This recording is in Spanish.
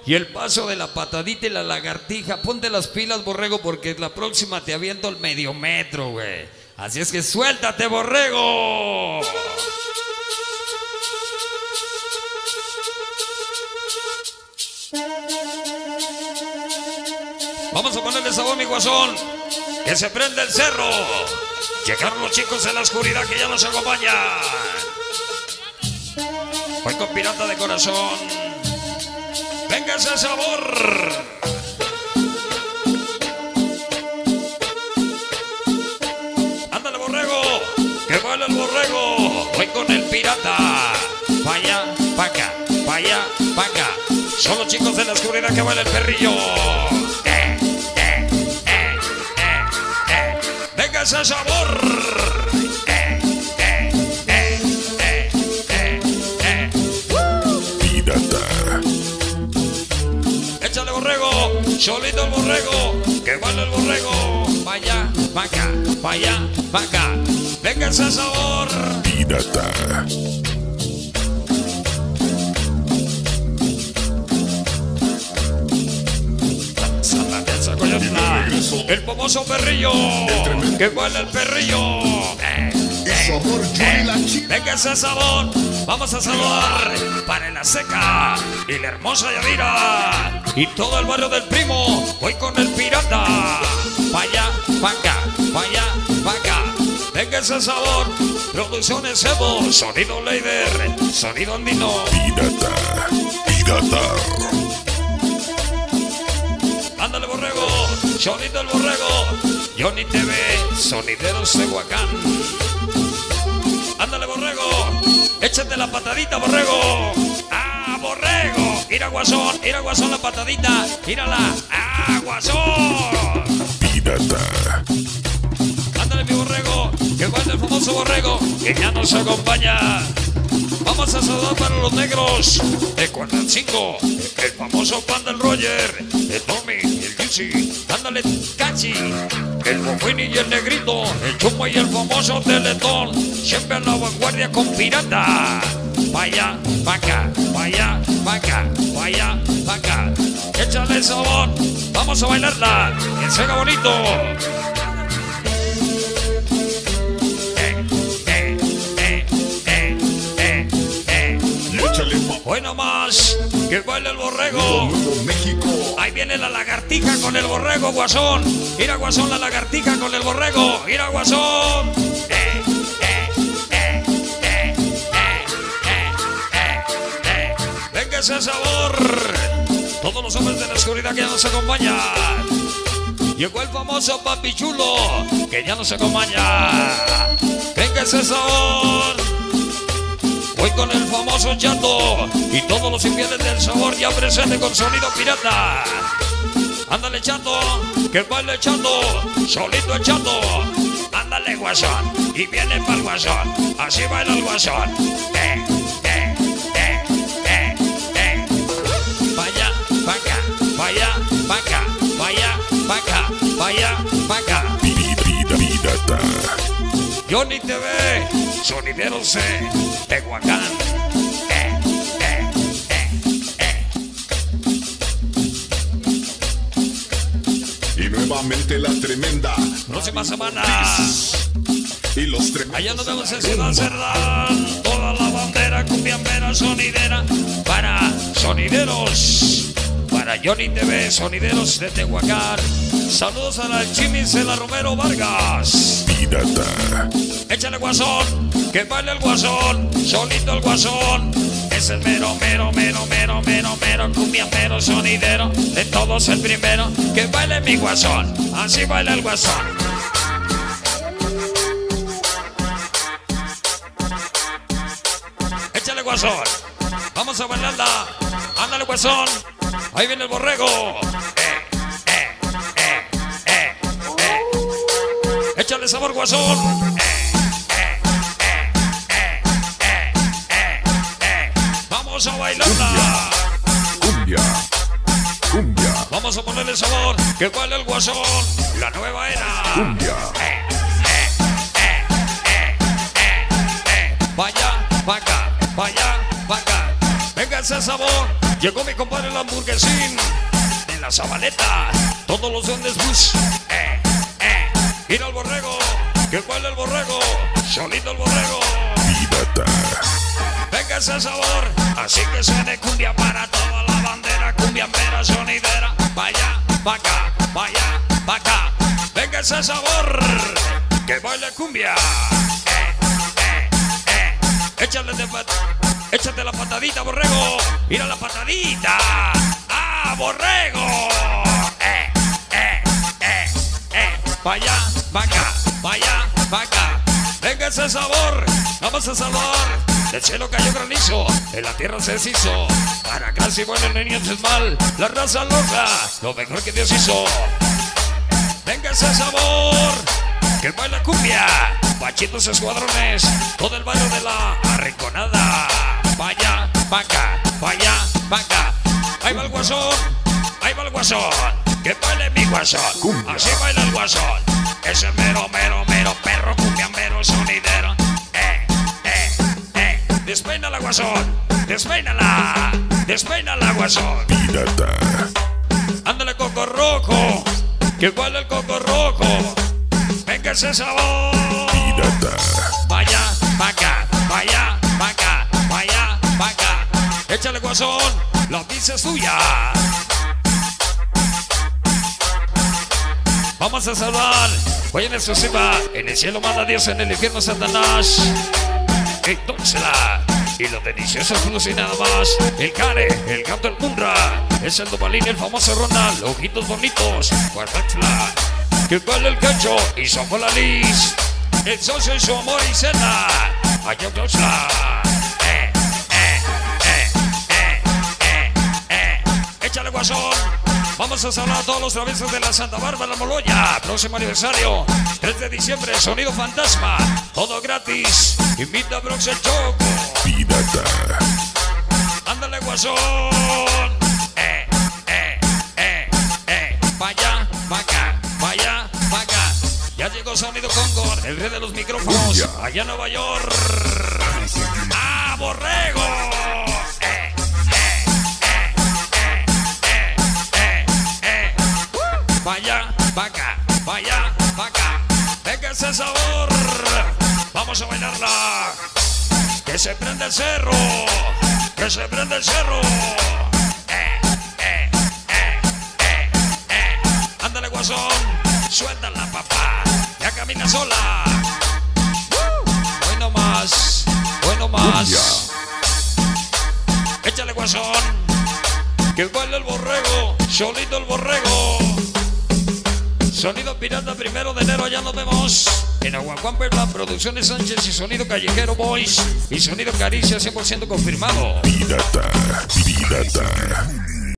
y el paso de la patadita y la lagartija. Ponte las pilas, borrego, porque la próxima te aviento el medio metro, güey. Así es que suéltate, borrego. Vamos a ponerle sabor, mi guasón. Que se prende el cerro. Llegaron los chicos en la oscuridad que ya nos acompañan. Voy con pirata de corazón. Venga ese sabor. Ándale, borrego. Que vale el borrego. Voy con el pirata. Pa' allá, pa' acá, pa' allá, pa' acá. Son los chicos de la oscuridad que vale el perrillo. Venga ese sabor. Échale, borrego. Solito el borrego. Que vale el borrego. Vaya, pa' acá, pa' allá, pa' acá. Venga ese sabor. Pirata. El famoso perrillo. Que vale el perrillo. Venga ese sabor. Vamos a saludar para la seca y la hermosa Yadira y todo el barrio del Primo. Voy con el pirata. Pa' allá, pa' acá, pa' allá, pa' acá. Venga ese sabor. Producciones Evo, sonido Leider, sonido andino. Pirata, pirata. Ándale, borrego. Sonido el borrego. Johnny TV, sonideros de Huacán. Ándale, borrego. Échate la patadita, borrego. ¡Ah, borrego! Ir a guasón la patadita. Gírala. ¡Ah, guasón! Pirata. Ándale, mi borrego. Que vale el famoso borrego que ya nos acompaña. Vamos a saludar para los negros de Cuernavaca, el famoso pan del Roger, el Tommy, el Yusi, ándale, Cachi, el Bofini y el Negrito, el Chumo y el famoso Teletón, siempre a la vanguardia con pirata. Pa' allá, pa' acá, pa' allá, pa' acá, pa' allá, pa' acá. Échale sabor, vamos a bailarla, que se haga bonito. Bueno más, que baile el borrego. Ahí viene la lagartija con el borrego, guasón. Mira, guasón, la lagartija con el borrego. Mira, guasón. Venga ese sabor. Todos los hombres de la oscuridad que ya nos acompañan. Llegó el famoso papi chulo que ya nos acompaña. Venga ese sabor. Voy con el famoso Chato y todos los infieles del sabor ya presente con sonido pirata. Ándale, Chato, que baile Chato, solito el Chato. Ándale, guasón, y viene para el guasón, así baila el guasón. Vaya, pa' acá, vaya, pa' acá, vaya, pa' acá, vaya, pa' acá. Pirata. Johnny TV, sonideros de Tehuacán. Y nuevamente la tremenda. Próxima semana. Y los tremendos. Allá nos vemos en Ciudad Cerdán. Toda la bandera cumbiambera sonidera para sonideros. Para Johnny TV, sonideros de Tehuacán. Saludos a la Chimis de la Romero Vargas. Pirata. Échale, guasón, que baile el guasón, solito el guasón. Es el mero, cumbiambero, sonidero. De todos el primero, que baile mi guasón. Así baila el guasón. Échale, guasón. Vamos a bailarla. Ándale, guasón. Ahí viene el borrego. Échale sabor, guasón. Vamos a bailarla. Cumbia. Vamos a ponerle sabor. Que baile el guasón. La nueva era. Cumbia. Vaya, pa' acá, vaya, pa' acá. Venga ese sabor. Llegó mi compadre el hamburguesín de la Zabaleta. Todos los duendes bus. Mira el borrego, que baila el borrego, solito el borrego. Pirata. Venga ese sabor, así que suene cumbia para toda la bandera, cumbiambera, sonidera. Vaya, pa' acá, vaya, pa' acá. Venga ese sabor, que baile cumbia. Échate la patadita, borrego. Mira la patadita. ¡Ah, borrego! Vaya, pa' acá, vaya, pa' acá. Venga ese sabor, vamos a salvar. Del cielo cayó granizo, en la tierra se deshizo. Para casi bueno el niño es mal, la raza loca, lo mejor que Dios hizo. Venga ese sabor, que baila cumbia. Pachitos escuadrones, todo el barrio de la Arrinconada. Vaya, pa' acá, vaya, pa' acá. Ahí va el guasón, ahí va el guasón. Que baile mi guasón, Cumbia. así baila el guasón. Ese mero, mero, mero perro, cumbiambero, sonidero. Despeínala, guasón, despeínala, despeínala, guasón. Pirata. Ándale, coco rojo, que baile el coco rojo. Venga ese sabor. Pirata. Vaya, pa' acá, vaya, pa' acá, vaya, pa' acá. Échale, guasón, la pizza es tuya. Vamos a salvar. Voy en exclusiva. En el cielo manda Dios, en el infierno Satanás. Entónsela. Y lo delicioso es y nada más. El care, el gato, el munra. Es el dobalín, el famoso Ronald. Ojitos bonitos. Guardáchela. Que vale el cacho y somos la lis. El socio y su amor y cena. Allá entónsela. Échale, guasón. Vamos a saludar a todos los traviesos de la Santa Bárbara Moloya. Próximo aniversario, 3 de diciembre, sonido fantasma. Todo gratis. Invita a Brox el Choco. Pirata. Ándale, guasón. Vaya, pa' acá, vaya, pa' acá. Ya llegó Sonido Congor, el rey de los micrófonos. Cumbia. Allá en Nueva York. ¡Ah, borrego! Vaya, pa' acá, vaya, pa' acá. Venga ese sabor. Vamos a bailarla. Que se prende el cerro. Que se prende el cerro. Ándale, guasón. Suéltala, papá. Ya camina sola. Hoy no más. Hoy no más. Échale, guasón. Que baile el borrego. Solito el borrego. Sonido Pirata, 1 de enero, ya nos vemos. En Aguacuán, Puebla, Producciones Sánchez y Sonido Callejero Boys. Y Sonido Caricia, 100% confirmado. Pirata. Pirata.